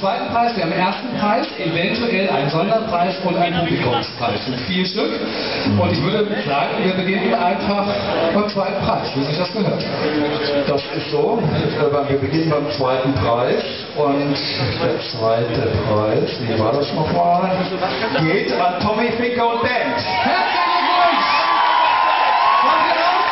zweiten Preis, wir haben den ersten Preis, eventuell einen Sonderpreis und einen Publikumspreis. Das sind 4 Stück. Und ich würde sagen, wir beginnen einfach beim zweiten Preis, wie sich das gehört. Das ist so. Wir beginnen beim zweiten Preis. Und der zweite Preis, wie war das nochmal? Geht an Tommy Finker und Band. Herzlichen Glückwunsch! Kommt ihr raus?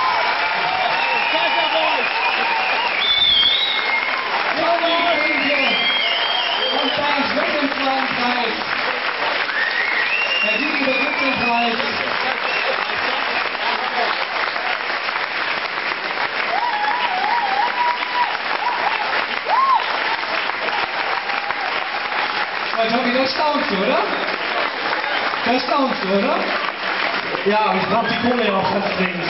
Tommy Finker und Band mit dem zweiten Preis. Herr Dieter übergibt den Preis. Tommy, das staunst du, oder? Das staunst du, oder? Ja, aber ich brauche die Kohle ja auch ganz dringend.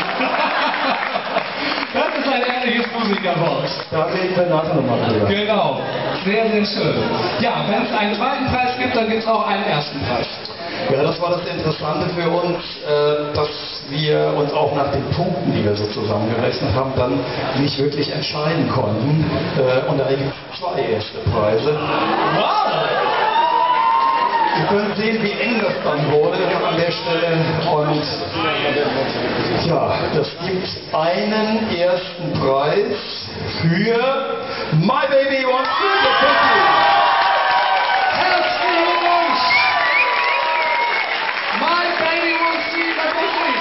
Das ist ein ehrliches Musikerwort. Da reden wir nachher nochmal drüber. Genau. Sehr, sehr schön. Ja, wenn es einen zweiten Preis gibt, dann gibt es auch einen ersten Preis. Ja, das war das Interessante für uns, dass wir uns auch nach den Punkten, die wir so zusammengerechnet haben, dann nicht wirklich entscheiden konnten. Und da gibt es 2 erste Preise. Wow! Ihr könnt sehen, wie eng das dann wurde an der Stelle. Und ja, das gibt einen ersten Preis für My Baby Wants to Be Cookie. Herzlichen Glückwunsch! My Baby Wants to Be Cookie.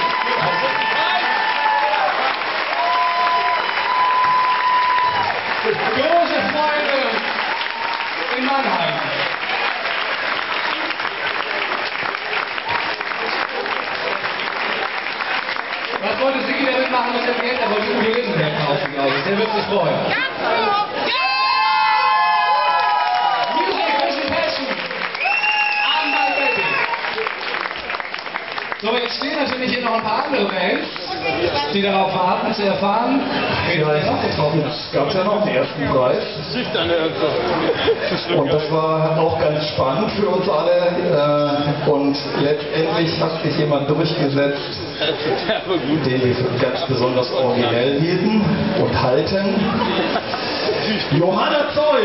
Große Freude in Mannheim. Was wollte Sigi damit machen mit dem Geld? Er wollte Udo Lindenberg kaufen, glaube ich. Der wird sich freuen. Music is passion. I'm my baby. So, jetzt stehen natürlich hier noch ein paar andere Bands, die darauf warten zu erfahren, wen wir noch getroffen haben. Es gab ja noch den ersten Preis. Und das war auch ganz spannend für uns alle. Und letztendlich hat sich jemand durchgesetzt, den wir für ganz besonders originell hielten und halten. Johanna Zoll!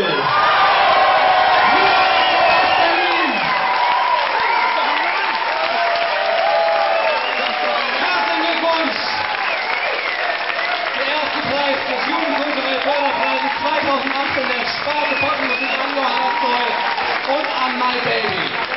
Herzlichen Glückwunsch! Der erste Preis des Jugendkulturellen Förderpreises 2018 der Sparte Popmusik an Johanna Zoll und an My Baby.